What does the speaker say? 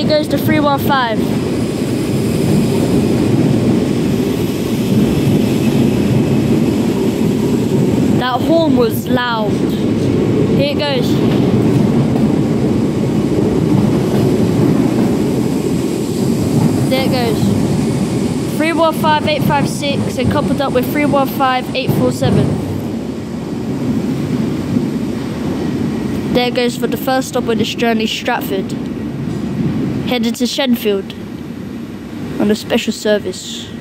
Here goes the 315. That horn was loud. Here it goes. There it goes. 315 856 and coupled up with 315 847. There goes for the first stop on this journey, Stratford. Headed to Shenfield on a special service.